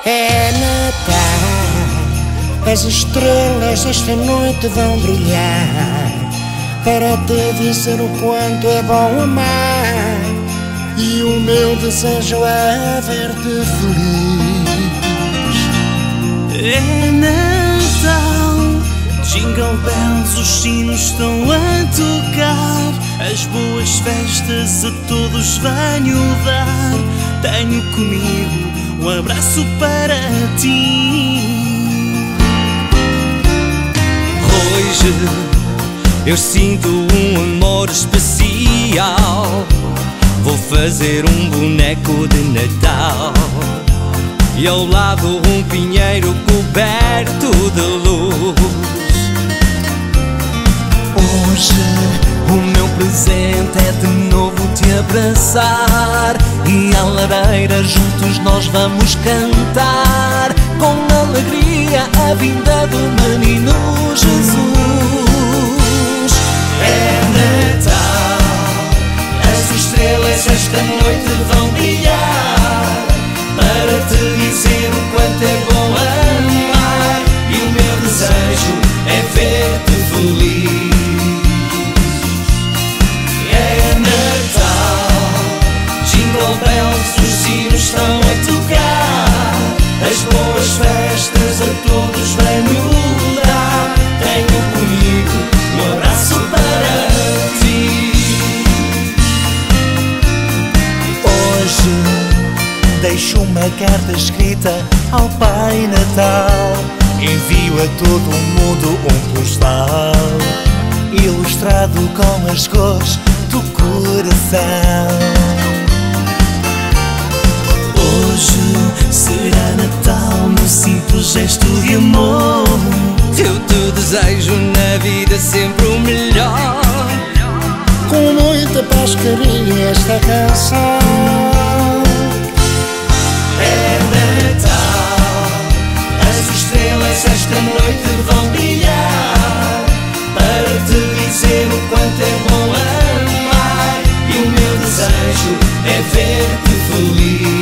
É Natal, as estrelas esta noite vão brilhar para te dizer o quanto é bom amar. E o meu desejo é ver-te feliz. É Natal, jingle bells, os sinos estão a tocar. As boas festas a todos venho dar. Tenho comigo um abraço para ti. Hoje eu sinto um amor especial. Vou fazer um boneco de Natal e ao lado um pinheiro coberto de luz. Hoje o meu presente é de novo te abraçar e à lareira juntos nós vamos cantar com alegria a vinda do menino Jesus. É Natal, as estrelas esta noite vão brilhar para te dizer o quanto é bom amar. E o meu desejo é ver-te feliz. Os sinos estão a tocar, as boas festas a todos venho dar. Tenho comigo um abraço para ti. Hoje deixo uma carta escrita ao Pai Natal. Envio a todo o mundo um postal ilustrado com as cores do coração. Hoje será Natal num simples gesto de amor. Eu te desejo na vida sempre o melhor. Com muita paz, carinho, esta canção. É Natal, as estrelas esta noite vão brilhar para te dizer o quanto é bom amar. E o meu desejo é ver-te feliz.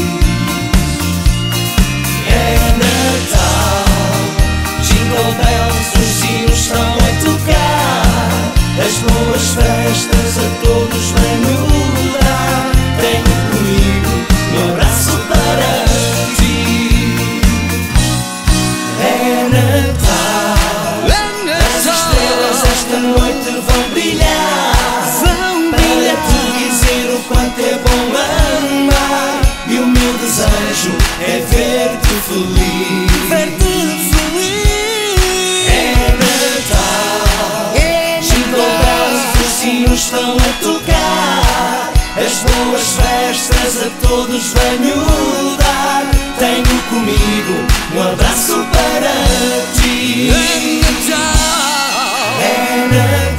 Os sinos estão a tocar, as boas festas a todos venho dar. Tenho comigo um abraço para ti. É Natal, as estrelas esta noite vão brilhar para te dizer o quanto é bom amar. E o meu desejo é ver-te feliz. Estão a tocar, as boas festas a todos venho dar. Tenho comigo um abraço para ti. É Natal.